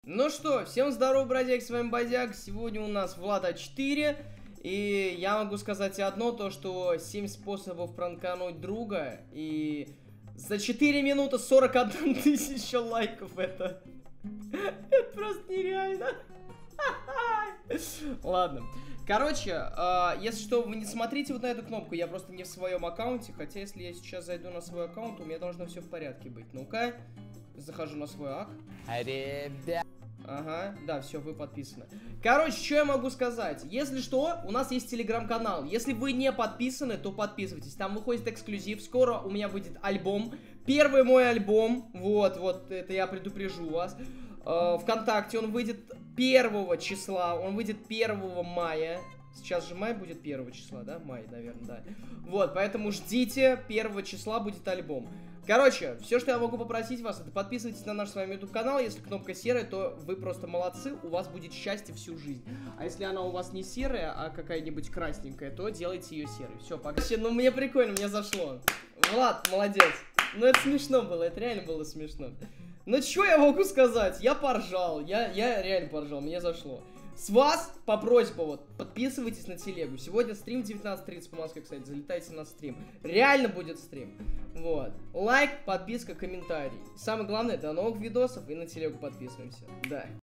Ну что, всем здорово, бродяги, с вами Бодяг. Сегодня у нас Влад А4. И я могу сказать одно, то что 7 способов пранкануть друга. И за 4 минуты 41 тысяча лайков это. Это просто нереально. Ладно. Короче, если что, вы не смотрите вот на эту кнопку, я просто не в своем аккаунте. Хотя, если я сейчас зайду на свой аккаунт, у меня должно все в порядке быть. Ну-ка, захожу на свой ак. Ребят. Ага, да, все, вы подписаны. Короче, что я могу сказать? Если что, у нас есть телеграм-канал. Если вы не подписаны, то подписывайтесь. Там выходит эксклюзив. Скоро у меня выйдет альбом. Первый мой альбом. Вот, это я предупрежу вас. ВКонтакте он выйдет 1 числа. Он выйдет 1 мая. Сейчас же май будет 1 числа, да? Май, наверное, да. Вот, поэтому ждите, 1 числа будет альбом. Короче, все, что я могу попросить вас, это подписывайтесь на наш с вами YouTube канал. Если кнопка серая, то вы просто молодцы, у вас будет счастье всю жизнь. А если она у вас не серая, а какая-нибудь красненькая, то делайте ее серой. Все, пока. Ну, мне прикольно, мне зашло. Влад, молодец. Ну, это смешно было, это реально было смешно. Ну, что я могу сказать? Я поржал, я реально поржал, мне зашло. С вас по просьбе, вот, подписывайтесь на телегу. Сегодня стрим 19:30 по Москве, кстати, залетайте на стрим. Реально будет стрим. Вот. Лайк, подписка, комментарий. Самое главное, до новых видосов и на телегу подписываемся. Да.